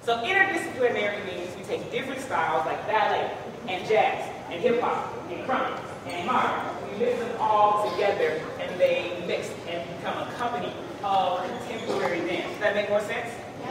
So interdisciplinary means we take different styles like ballet and jazz and hip hop and crunk and modern. We mix them all together and they mix and become a company of contemporary dance. Does that make more sense?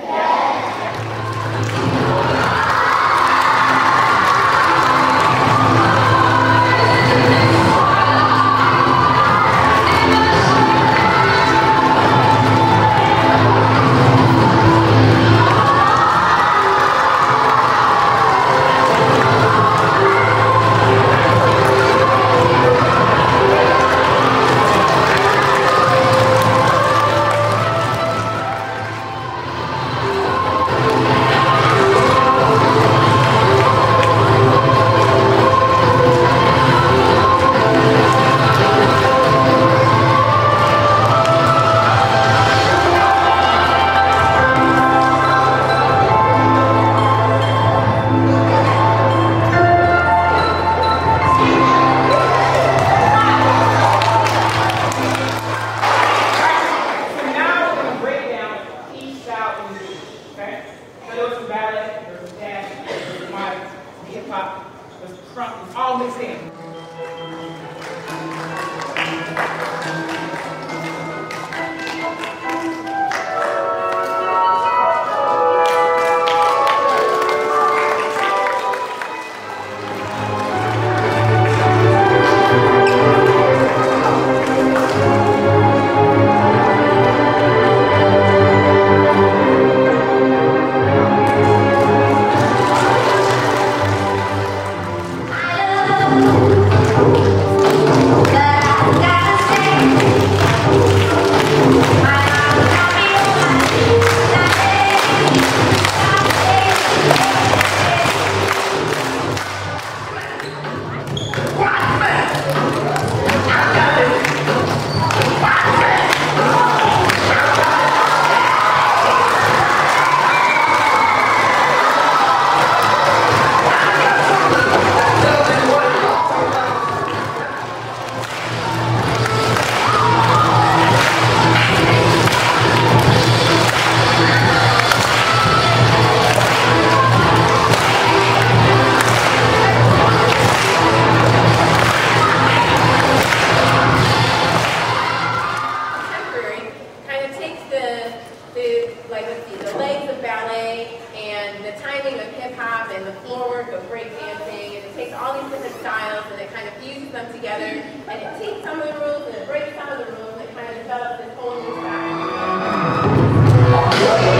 the legs of ballet and the timing of hip hop and the floor work of breakdancing, and it takes all these different styles and it kind of fuses them together, and it takes some of the rules and it breaks some of the rules, and it kind of develops this whole new style.